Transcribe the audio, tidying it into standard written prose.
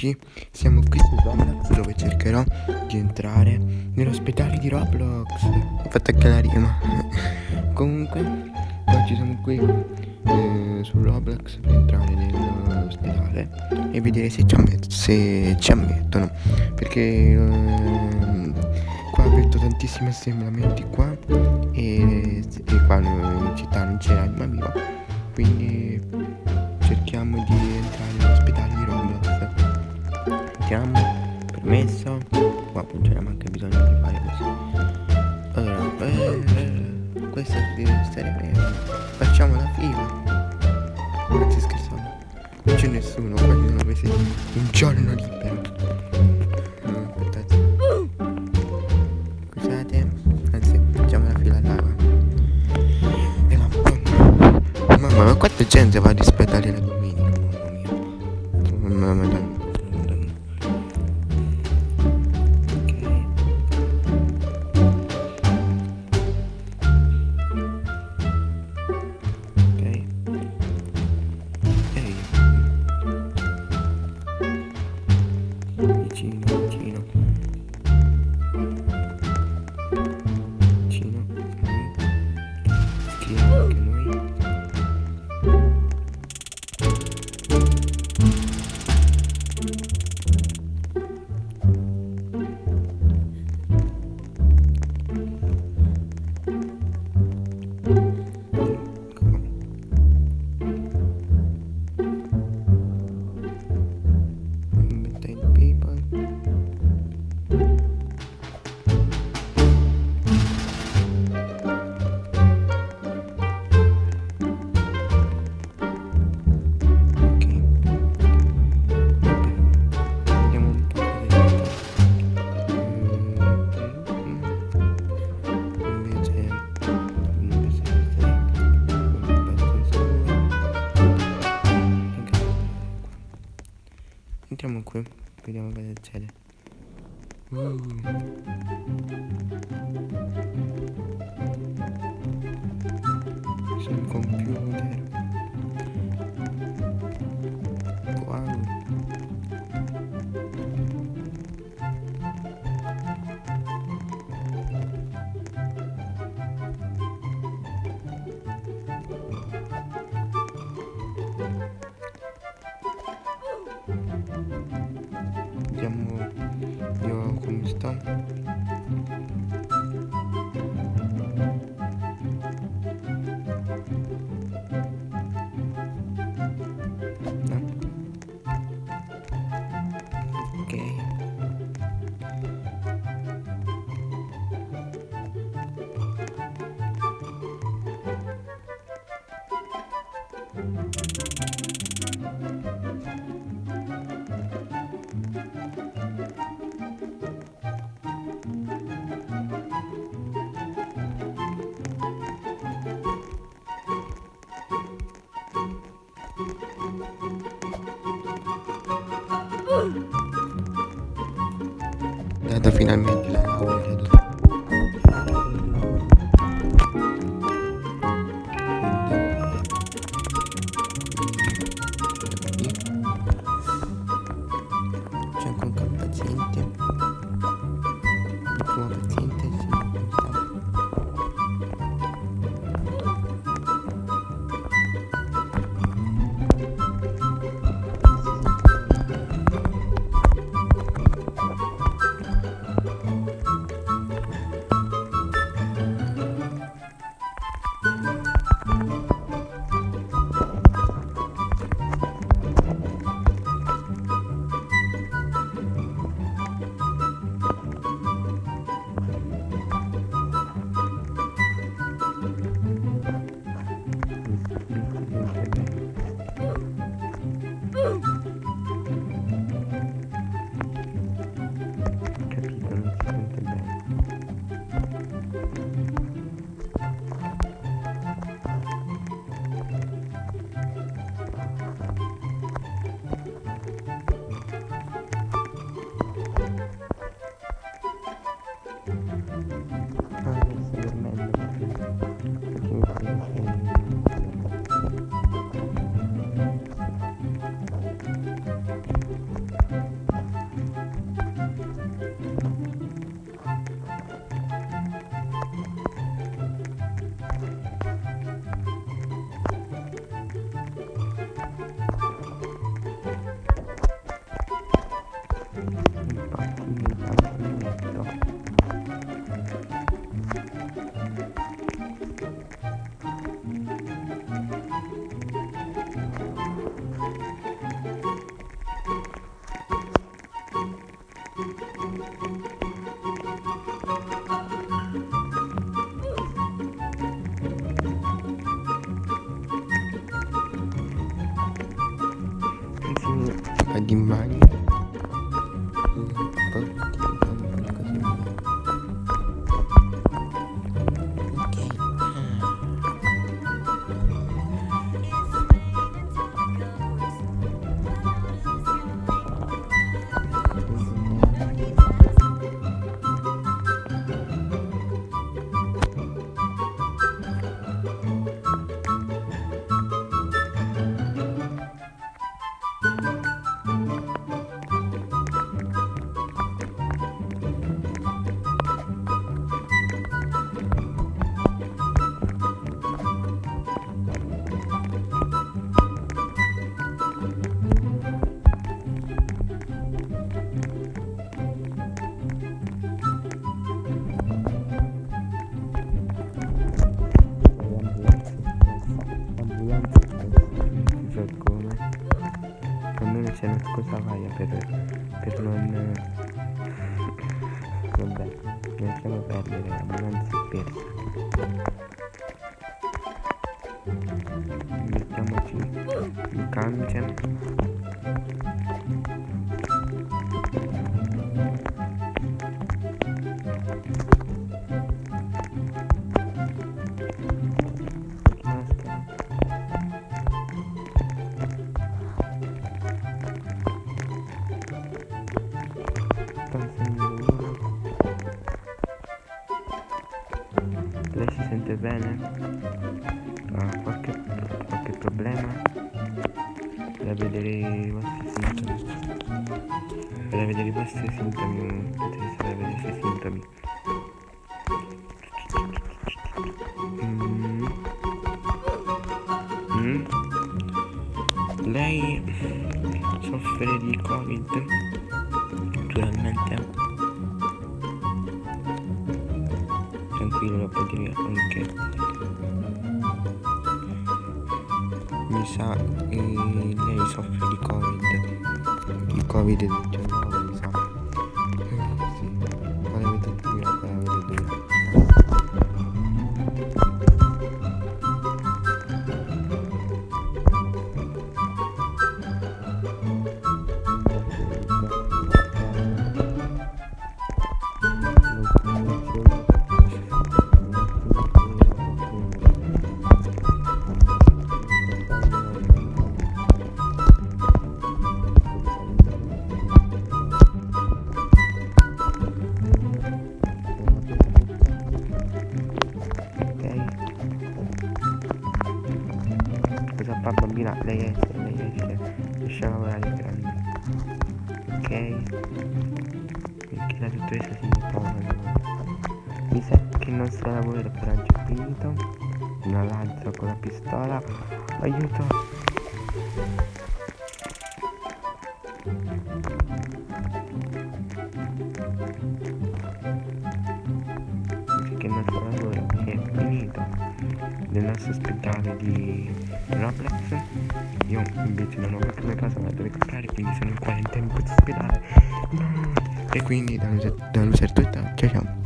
oggi siamo qui su Roblox dove cercherò di entrare nell'ospedale di Roblox. Ho fatto anche la rima. Comunque, oggi siamo qui su Roblox per entrare nell'ospedale e vedere se ci ammettono. Perché qua ho visto tantissimi assemblamenti qua e qua in città non c'era anima viva. Quindi cerchiamo di entrare nell'ospedale di Roblox. Entriamo, permesso. Qua non c'era neanche bisogno di fare così. Allora, questo deve stare bene. Facciamo la fila. Non si scherzando. Non c'è nessuno, qua ci sono questi un giorno libero. Aspettate. Scusate. Anzi, facciamo la fila là. Mamma, ma quanta gente va all'ospedale la domenica? Mamma mia. Madonna. Ok. Ehi. Vicino. Scriviamo anche noi. Entriamo qui, vediamo cosa succede. Sul computer. Wow. Vediamo io come sto. No. Ok. Dato finalmente la laurea. C'è anche un paziente. Il primo paziente si cosa fai per non... Vabbè, lasciamo perdere, la momento si è persa. Mettiamoci in camice. Lei si sente bene? Ha qualche problema? Per vedere i vostri sintomi. Per vedere i vostri sintomi. Potreste vedere i suoi sintomi. Lei soffre di Covid? Naturalmente. Tranquillo, lo può dire anche. Mi sa lei soffre di Covid. Il Covid-19 mi sa. Sì. Quale avete più? Cosa fa bambina? Lei riesce a lavorare grande. Ok? Perché la dottoressa si impone. Mi sa che il nostro lavoro per oggi è finito. Una lanza con la pistola. Aiuto! Che il nostro lavoro è finito nel nostro ospedale di Roblox. Io invece non ho fatto mai casa dove comprare, quindi sono in quarantena in questo ospedale. E quindi da un certo ciao ciao.